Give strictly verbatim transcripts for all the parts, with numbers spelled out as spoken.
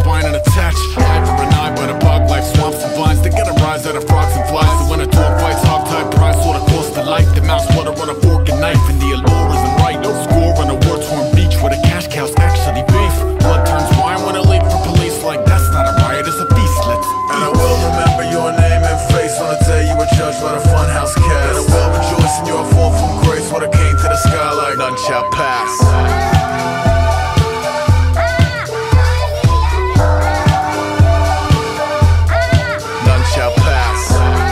spine and attached. Eye for an eye, but a bug life swamps and vines. They get a rise out of frogs and flies. So when a dog fights hog tied price, what it costs to life. The mouse water on a fork and knife, and the allure isn't right. No score on a war-torn beach where the cash cow's actually beef. Blood turns wine when it leak for police. Like that's not a riot, it's a feast. Let's eat. And I will remember your name and face on the day you were judged by the funhouse cast. And I will rejoice in your fall from grace when it came to the sky like none shall pass. None shall pass.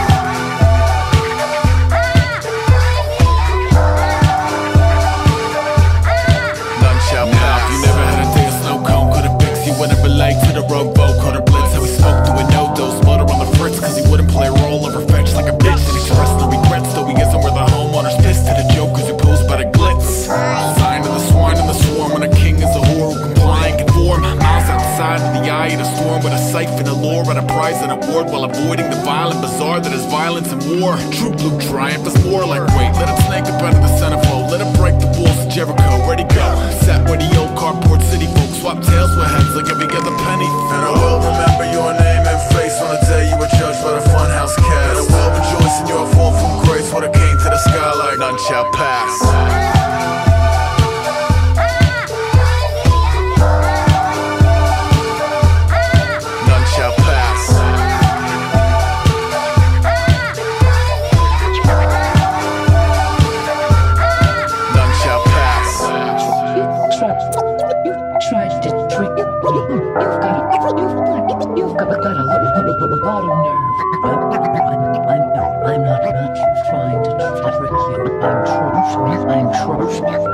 None shall pass. You never had a day of snow cone, could've fixed you wouldn't relate to the rogue boat, caught a blitz. How he spoke to a no-dose, butter on the fritz, cause he wouldn't play a role or fetch like a bitch. And he expressed no regrets, though he isn't where the homeowner's pissed to the jokers who posed by the glitz. Sign of the swine and the swarm when a king is a whore who comply and conform. Miles outside of the eye of the storm with a siphon, a lure, and a prize and award, while avoiding the violent bazaar that is violence and war. True blue triumph is more like wait, let him snake up out of the centerfold, let him break the walls of Jericho. Where'd he go? Sat where the old carport city folks swap tails with heads like every other penny. And I will remember your name and face on the day you were judged by the funhouse cast. And I will rejoice in your fall from grace when it came to the sky like None shall pass. None shall pass. None shall pass. You've tried to trick me. You've got a, you've got, got a lot of nerve. I'm, I'm, I'm, I'm not, not trying to trick you. I'm trust, I'm trust.